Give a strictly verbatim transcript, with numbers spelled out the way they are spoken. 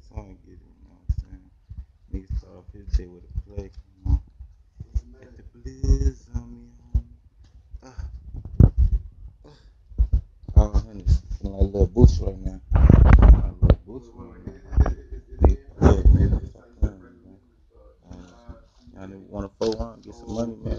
time get it, you know what I'm saying? Nigga start off his day with a flex, you know. Let the bliss on me, homie. Ah, oh, honey, feeling like a little boost right now. Like a little boost right now. Nigga, yeah, nigga, stop playing with me, man. Uh, y'all nigga want to four on, get some money, man.